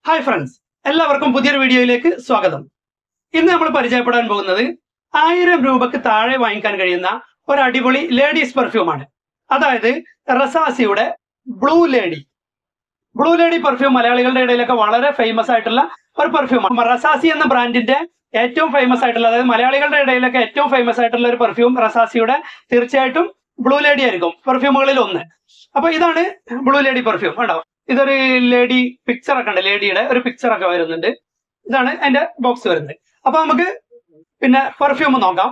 Hi friends, എല്ലാവർക്കും പുതിയൊരു വീഡിയോയിലേക്ക് സ്വാഗതം. ഇന്ന് നമ്മൾ പരിചയപ്പെടാൻ പോകുന്നത് 1000 രൂപക്ക് താഴെ വാങ്ങിക്കാൻ കഴിയുന്ന ഒരു അടിപൊളി ലേഡീസ് പെർഫ്യൂമാണ്. അതായത് റസാസിയുടെ blue lady. Blue lady perfume മലയാളികളുടെ ഇടയിലൊക്കെ വളരെ ഫേമസ് ആയിട്ടുള്ള ഒരു പെർഫ്യൂമാണ്. റസാസി എന്ന ബ്രാൻഡിന്റെ ഏറ്റവും ഫേമസ് ആയിട്ടുള്ള, അതായത് മലയാളികളുടെ ഇടയിലൊക്കെ ഏറ്റവും ഫേമസ് ആയിട്ടുള്ള ഒരു പെർഫ്യൂം റസാസിയുടെ തീർച്ചയായിട്ടും ബ്ലൂ ലേഡി ആയിരിക്കും പെർഫ്യൂമുകളിൽ ഒന്ന്. അപ്പൊ ഇതാണ് ബ്ലൂ ലേഡി പെർഫ്യൂം. കണ്ടോ, ഇതൊരു ലേഡി പിക്ചർ ഒക്കെ ഉണ്ട്, ലേഡിയുടെ ഒരു പിക്ചർ ഒക്കെ വരുന്നുണ്ട്. ഇതാണ് അതിന്റെ ബോക്സ് വരുന്നത്. അപ്പൊ നമുക്ക് പിന്നെ പെർഫ്യൂം നോക്കാം.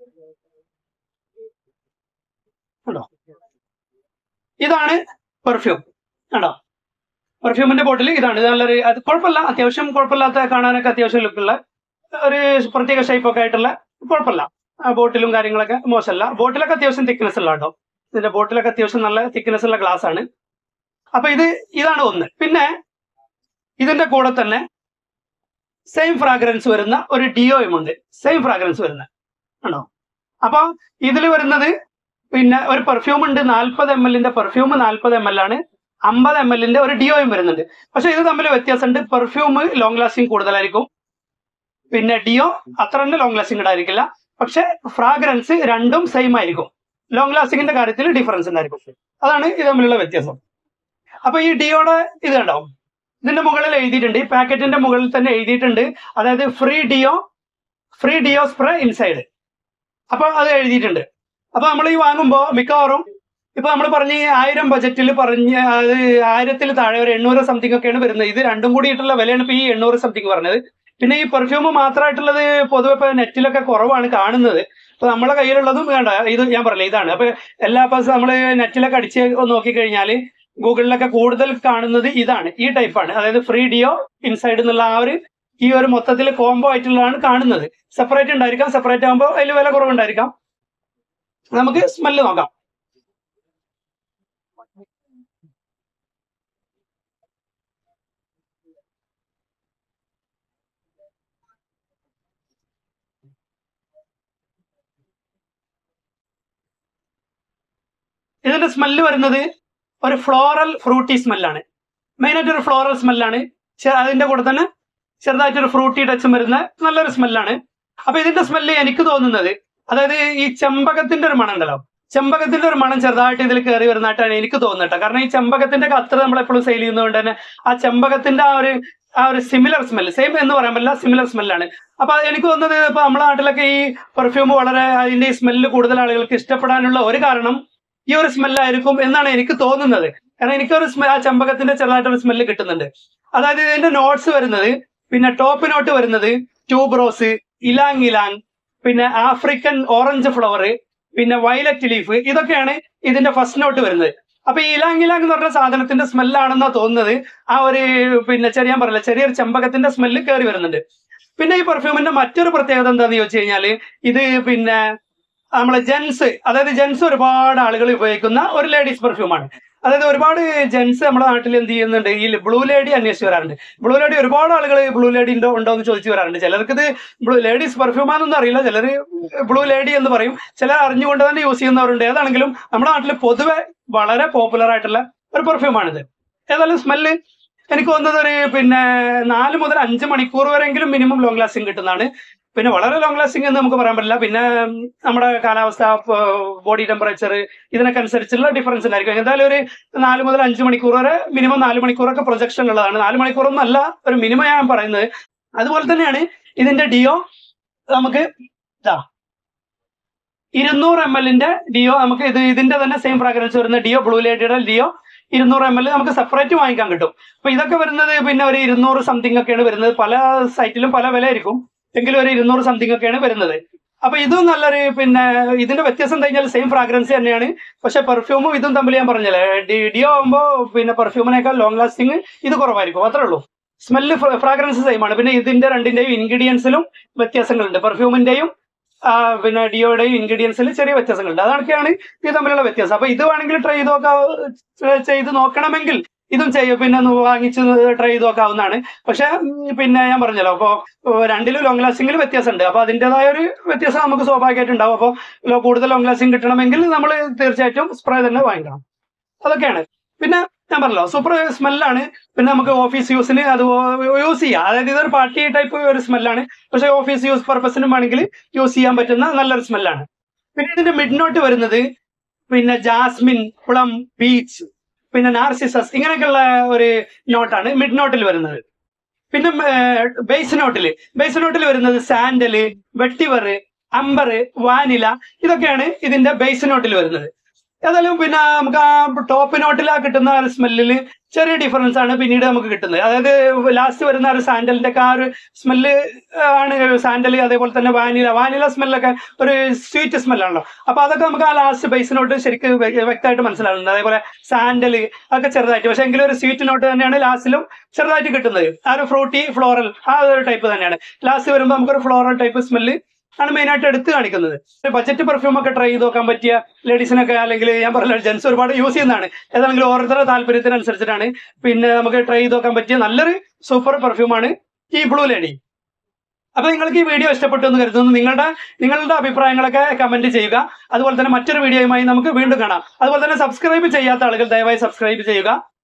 കണ്ടോ, ഇതാണ് പെർഫ്യൂം. കണ്ടോ, പെർഫ്യൂമിന്റെ ബോട്ടിൽ ഇതാണ്. ഇത് നല്ലൊരു, അത് കുഴപ്പമില്ല, അത്യാവശ്യം കുഴപ്പമില്ലാത്ത, കാണാനൊക്കെ അത്യാവശ്യം ലുക്കുള്ള ഒരു പ്രത്യേക ഷേപ്പ് ഒക്കെ ആയിട്ടുള്ള, കുഴപ്പമില്ല. ബോട്ടിലും കാര്യങ്ങളൊക്കെ മോശമല്ല. ബോട്ടിലൊക്കെ അത്യാവശ്യം തിക്നെസ് ഉള്ള കേട്ടോ. ഇതിന്റെ ബോട്ടിലൊക്കെ അത്യാവശ്യം നല്ല തിക്നെസ് ഉള്ള ഗ്ലാസ് ആണ്. അപ്പൊ ഇതാണ് ഒന്ന്. പിന്നെ ഇതിന്റെ കൂടെ തന്നെ സെയിം ഫ്രാഗ്രൻസ് വരുന്ന ഒരു ഡിയോയും ഉണ്ട്. സെയിം ഫ്രാഗ്രൻസ് വരുന്ന ആണോ. അപ്പൊ ഇതിൽ വരുന്നത് പിന്നെ ഒരു പെർഫ്യൂം ഉണ്ട്, 40 ml പെർഫ്യൂം 40 ml ആണ്. 50 ml ഒരു ഡിയോയും വരുന്നുണ്ട്. പക്ഷെ ഇത് തമ്മിൽ വ്യത്യാസമുണ്ട്. പെർഫ്യൂം ലോങ് ലാസ്റ്റിംഗ് കൂടുതലായിരിക്കും, പിന്നെ ഡിയോ അത്ര തന്നെ ലോങ് ലാസ്റ്റിംഗ് ഉണ്ടായിരിക്കില്ല. പക്ഷെ ഫ്രാഗ്രൻസ് രണ്ടും സെയിം ആയിരിക്കും. ലോങ് ലാസ്റ്റിംഗിന്റെ കാര്യത്തിൽ ഡിഫറൻസ് ഉണ്ടായിരിക്കും. അതാണ് ഇത് തമ്മിലുള്ള വ്യത്യാസം. അപ്പൊ ഈ ഡിയോയുടെ ഇത് കണ്ടാവും, ഇതിന്റെ മുകളിൽ എഴുതിയിട്ടുണ്ട്, ഈ പാക്കറ്റിന്റെ മുകളിൽ തന്നെ എഴുതിയിട്ടുണ്ട്, അതായത് ഫ്രീ ഡിയോ സ്പ്രേ ഇൻസൈഡ്. അപ്പൊ അത് എഴുതിയിട്ടുണ്ട്. അപ്പൊ നമ്മൾ ഈ വാങ്ങുമ്പോൾ മിക്കവാറും ഇപ്പൊ നമ്മൾ പറഞ്ഞ 1000 ബജറ്റിൽ പറഞ്ഞ് അത് 1000 താഴെ ഒരു 800 സംതിങ് ഒക്കെയാണ് വരുന്നത്. ഇത് രണ്ടും കൂടിയിട്ടുള്ള വിലയാണ് ഇപ്പൊ ഈ 800 സംതിങ് പറഞ്ഞത്. പിന്നെ ഈ പെർഫ്യൂം മാത്രമായിട്ടുള്ളത് പൊതുവെ ഇപ്പൊ നെറ്റിലൊക്കെ കുറവാണ് കാണുന്നത്. ഇപ്പൊ നമ്മളെ കയ്യിലുള്ളതും വേണ്ട, ഇത് ഞാൻ പറഞ്ഞില്ല, ഇതാണ്. അപ്പൊ എല്ലാ ദിവസവും നമ്മള് നെറ്റിലൊക്കെ അടിച്ച് നോക്കിക്കഴിഞ്ഞാൽ ഗൂഗിളിലൊക്കെ കൂടുതൽ കാണുന്നത് ഇതാണ്, ഈ ടൈപ്പാണ്. അതായത് ഫ്രീ ഡിയോ ഇൻസൈഡ് എന്നുള്ള ഈ ഒരു മൊത്തത്തിൽ കോംബോ ആയിട്ടുള്ളതാണ് കാണുന്നത്. സെപ്പറേറ്റ് ഉണ്ടായിരിക്കാം, സെപ്പറേറ്റ് ആകുമ്പോൾ അതിൽ വില കുറവുണ്ടായിരിക്കാം. നമുക്ക് സ്മെല്ല് നോക്കാം. ഇതിന്റെ സ്മെല്ല് വരുന്നത് ഒരു ഫ്ലോറൽ ഫ്രൂട്ടി സ്മെല്ലാണ്. മെയിനായിട്ട് ഒരു ഫ്ലോറൽ സ്മെല്ലാണ്. അതിന്റെ കൂടെ തന്നെ ചെറുതായിട്ടൊരു ഫ്രൂട്ടി ടച്ചും വരുന്ന നല്ലൊരു സ്മെല്ലാണ്. അപ്പൊ ഇതിന്റെ സ്മെല്ല് എനിക്ക് തോന്നുന്നത്, അതായത് ഈ ചെമ്പകത്തിന്റെ ഒരു മണം ഉണ്ടല്ലോ, ചെമ്പകത്തിന്റെ ഒരു മണം ചെറുതായിട്ട് ഇതിൽ കയറി വരുന്നതായിട്ടാണ് എനിക്ക് തോന്നുന്നത്. കാരണം ഈ ചെമ്പകത്തിന്റെ അത്ര നമ്മൾ എപ്പോഴും സെയിൽ ചെയ്യുന്നതുകൊണ്ട് തന്നെ ആ ചെമ്പകത്തിന്റെ ആ ഒരു സിമിലർ സ്മെല്ല്, സെയിം എന്ന് പറയാൻ പറ്റില്ല, സിമിലർ സ്മെല്ലാണ്. അപ്പൊ എനിക്ക് തോന്നുന്നത് ഇപ്പൊ നമ്മുടെ നാട്ടിലൊക്കെ ഈ പെർഫ്യൂം വളരെ അതിന്റെ ഈ സ്മെല്ല് കൂടുതൽ ആളുകൾക്ക് ഇഷ്ടപ്പെടാനുള്ള ഒരു കാരണം ഈ ഒരു സ്മെല്ലായിരിക്കും എന്നാണ് എനിക്ക് തോന്നുന്നത്. കാരണം എനിക്കൊരു ആ ചെമ്പകത്തിന്റെ ചെറുതായിട്ടൊരു സ്മെല്ല് കിട്ടുന്നുണ്ട്. അതായത് ഇതിന്റെ നോട്ട്സ് വരുന്നത്, പിന്നെ ടോപ്പ് നോട്ട് വരുന്നത് ട്യൂബ് റോസ്, ഇലാങ് ഇലാങ്, പിന്നെ ആഫ്രിക്കൻ ഓറഞ്ച് ഫ്ലവർ, പിന്നെ വയലറ്റ് ലീഫ്, ഇതൊക്കെയാണ് ഇതിന്റെ ഫസ്റ്റ് നോട്ട് വരുന്നത്. അപ്പൊ ഈ ഇലാങ് ഇലാങ് എന്ന് പറഞ്ഞ സാധനത്തിന്റെ സ്മെല്ലാണെന്നാ തോന്നുന്നത്. ആ ഒരു പിന്നെ ഞാൻ പറയില്ല, ചെറിയൊരു ചെമ്പകത്തിന്റെ സ്മെല്ല് കയറി വരുന്നുണ്ട്. പിന്നെ ഈ പെർഫ്യൂമിന്റെ മറ്റൊരു പ്രത്യേകത എന്താന്ന് ചോദിച്ചു കഴിഞ്ഞാല്, ഇത് പിന്നെ നമ്മളെ അതായത് ജെൻസ് ഒരുപാട് ആളുകൾ ഉപയോഗിക്കുന്ന ഒരു ലേഡീസ് പെർഫ്യൂമാണ്. അതായത് ഒരുപാട് ജെൻസ് നമ്മുടെ നാട്ടിൽ എന്ത് ചെയ്യുന്നുണ്ട്, ഈ ബ്ലൂ ലേഡി അന്വേഷിച്ച് വരാറുണ്ട്. ബ്ലൂ ലേഡി ഒരുപാട് ആളുകൾ ബ്ലൂ ലേഡി ഉണ്ടോ എന്ന് ചോദിച്ചു വരാറുണ്ട്. ചിലർക്ക് ഇത് ബ്ലൂ ലേഡീസ് പെർഫ്യൂമാണെന്നൊന്നും അറിയില്ല, ചിലർ ബ്ലൂ ലേഡി എന്ന് പറയും, ചിലർ അറിഞ്ഞുകൊണ്ട് തന്നെ യൂസ് ചെയ്യുന്നവരുണ്ട്. ഏതാണെങ്കിലും നമ്മുടെ നാട്ടിൽ പൊതുവെ വളരെ പോപ്പുലർ ആയിട്ടുള്ള ഒരു പെർഫ്യൂമാണിത്. ഏതായാലും സ്മെല്ല് എനിക്ക് തോന്നുന്നത് ഒരു പിന്നെ 4 മുതൽ 5 മണിക്കൂർ വരെങ്കിലും മിനിമം ലോങ് ലാസ്റ്റിംഗ് കിട്ടുന്നതാണ്. പിന്നെ വളരെ ലോങ് ലാസ്റ്റിംഗ് എന്ന് നമുക്ക് പറയാൻ പറ്റില്ല. പിന്നെ നമ്മുടെ കാലാവസ്ഥ, ബോഡി ടെമ്പറേച്ചർ, ഇതിനൊക്കെ അനുസരിച്ചുള്ള ഡിഫറൻസ് ഉണ്ടായിരിക്കും. എന്തായാലും ഒരു 4 മുതൽ 5 മണിക്കൂർ വരെ, മിനിമം 4 മണിക്കൂറൊക്കെ പ്രൊജക്ഷൻ ഉള്ളതാണ്. 4 മണിക്കൂറൊന്നും അല്ല, ഒരു മിനിമം ഞാൻ പറയുന്നത്. അതുപോലെ തന്നെയാണ് ഇതിന്റെ ഡിയോ. നമുക്ക് 200 ml ഡിയോ, നമുക്ക് ഇതിന്റെ തന്നെ സെയിം ഫ്രാഗ്രൻസ് വരുന്ന ഡിയോ, ബ്ലൂ ലേഡിയുടെ ഡിയോ 200 ml നമുക്ക് സെപ്പറേറ്റ് വാങ്ങിക്കാൻ കിട്ടും. അപ്പൊ ഇതൊക്കെ വരുന്നത് പിന്നെ ഒരു 200 സംതിങ് ഒക്കെയാണ് വരുന്നത്. പല സൈറ്റിലും പല വില ആയിരിക്കും, എങ്കിലും ഒരു 200 സംതിങ് ഒക്കെയാണ് വരുന്നത്. അപ്പൊ ഇതും നല്ലൊരു പിന്നെ ഇതിന്റെ വ്യത്യാസം എന്താ കഴിഞ്ഞാൽ സെയിം ഫ്രാഗ്രൻസ് തന്നെയാണ്. പക്ഷെ പെർഫ്യൂമും ഇതും തമ്മിൽ ഞാൻ പറഞ്ഞല്ലേ, ഡിയോ ആകുമ്പോൾ പിന്നെ പെർഫ്യൂമിനേക്കാൾ ലോങ് ലാസ്റ്റിംഗ് ഇത് കുറവായിരിക്കും, അത്രേ ഉള്ളൂ. സ്മെല്ല് ഫ്രാഗ്രൻസ് സെയിം ആണ്. പിന്നെ ഇതിന്റെ രണ്ടിന്റെയും ഇൻഗ്രീഡിയൻസിലും വ്യത്യാസങ്ങളുണ്ട്. പെർഫ്യൂമിന്റെയും പിന്നെ ഡിയോയുടെയും ഇൻഗ്രീഡിയൻസിൽ ചെറിയ വ്യത്യാസങ്ങളുണ്ട്. അതൊക്കെയാണ് ഇത് തമ്മിലുള്ള വ്യത്യാസം. അപ്പൊ ഇത് വേണമെങ്കിൽ ചെയ്ത് നോക്കണമെങ്കിൽ ഇതും ചെയ്യും, പിന്നെ വാങ്ങിച്ച് ട്രൈ ചെയ്ത് നോക്കാവുന്നതാണ്. പക്ഷെ പിന്നെ ഞാൻ പറഞ്ഞല്ലോ, അപ്പൊ രണ്ടിലും ലോങ് ലാസ്റ്റിംഗിൽ വ്യത്യാസമുണ്ട്. അപ്പൊ അതിൻ്റെതായ ഒരു വ്യത്യാസം നമുക്ക് സ്വാഭാവികമായിട്ട് ഉണ്ടാവും. അപ്പോൾ കൂടുതൽ ലോങ് ലാസ്റ്റിംഗ് കിട്ടണമെങ്കിൽ നമ്മൾ തീർച്ചയായിട്ടും സ്പ്രേ തന്നെ വാങ്ങിക്കണം. അതൊക്കെയാണ്. പിന്നെ ഞാൻ പറഞ്ഞല്ലോ സൂപ്പർ സ്മെല്ലാണ്. പിന്നെ നമുക്ക് ഓഫീസ് യൂസിന് അത് യൂസ് ചെയ്യാം. അതായത് ഇതൊരു പാർട്ടി ടൈപ്പ് ഒരു സ്മെല്ലാണ്. പക്ഷെ ഓഫീസ് യൂസ് പർപ്പസിനും വേണമെങ്കിൽ യൂസ് ചെയ്യാൻ പറ്റുന്ന നല്ലൊരു സ്മെല്ലാണ്. പിന്നെ ഇതിന്റെ മിഡ് നോട്ട് വരുന്നത് പിന്നെ ജാസ്മിൻ, പ്ലം, പീച്ച്, പിന്നെ നാർസിസസ് ഇങ്ങനെയൊക്കെയുള്ള ഒരു നോട്ടാണ് മിഡ് നോട്ടിൽ വരുന്നത്. പിന്നെ ബേസ് നോട്ടിൽ വരുന്നത് സാൻഡല്, വെട്ടിവർ, അംബർ, വാനില ഇതൊക്കെയാണ് ഇതിന്റെ ബേസ് നോട്ടിൽ വരുന്നത്. ഏതായാലും പിന്നെ നമുക്ക് ആ ടോപ്പ് നോട്ടിൽ കിട്ടുന്ന ഒരു സ്മെല്ലിൽ ചെറിയ ഡിഫറൻസ് ആണ് പിന്നീട് നമുക്ക് കിട്ടുന്നത്. അതായത് ലാസ്റ്റ് വരുന്ന ഒരു സാൻഡലിന്റെ ഒക്കെ ആ ഒരു സ്മെല്ല് ആണ് സാൻഡൽ. അതേപോലെ തന്നെ വാനില സ്മെല്ലൊക്കെ ഒരു സ്വീറ്റ് സ്മെല്ലാണല്ലോ. അപ്പൊ അതൊക്കെ നമുക്ക് ആ ലാസ്റ്റ് ബേസ് നോട്ട് ശരിക്കും വ്യക്തമായിട്ട് മനസ്സിലാവുന്നത്. അതേപോലെ സാൻഡല് അതൊക്കെ ചെറുതായിട്ട്, പക്ഷെ എങ്കിലും ഒരു സ്വീറ്റ് നോട്ട് തന്നെയാണ് ലാസ്റ്റിലും ചെറുതായിട്ട് കിട്ടുന്നത്. ആ ഒരു ഫ്രൂട്ടി ഫ്ലോറൽ ആ ഒരു ടൈപ്പ് തന്നെയാണ്. ലാസ്റ്റ് വരുമ്പോൾ നമുക്കൊരു ഫ്ലോറൽ ടൈപ്പ് സ്മെല്ല് ആണ് മെയിൻ ആയിട്ട് എടുത്ത് കാണിക്കുന്നത്. ബജറ്റ് പെർഫ്യൂം ഒക്കെ ട്രൈ ചെയ്ത് നോക്കാൻ പറ്റിയ ലേഡീസിനൊക്കെ, അല്ലെങ്കിൽ ഞാൻ പറഞ്ഞ ജെൻസ് ഒരുപാട് യൂസ് ചെയ്യുന്നതാണ്. ഏതാണെങ്കിലും ഓരോരുത്തരുടെ താല്പര്യത്തിനനുസരിച്ചിട്ടാണ്. പിന്നെ നമുക്ക് ട്രൈ ചെയ്ത് നോക്കാൻ പറ്റിയ നല്ലൊരു സൂപ്പർ പെർഫ്യൂമാണ് ഈ ബ്ലൂ ലേഡി. അപ്പൊ നിങ്ങൾക്ക് ഈ വീഡിയോ ഇഷ്ടപ്പെട്ടു എന്ന് കരുതുന്നു. നിങ്ങളുടെ അഭിപ്രായങ്ങളൊക്കെ കമന്റ് ചെയ്യുക. അതുപോലെ തന്നെ മറ്റൊരു വീഡിയോയുമായി നമുക്ക് വീണ്ടും കാണാം. അതുപോലെ തന്നെ സബ്സ്ക്രൈബ് ചെയ്യാത്ത ആളുകൾ ദയവായി സബ്സ്ക്രൈബ് ചെയ്യുക.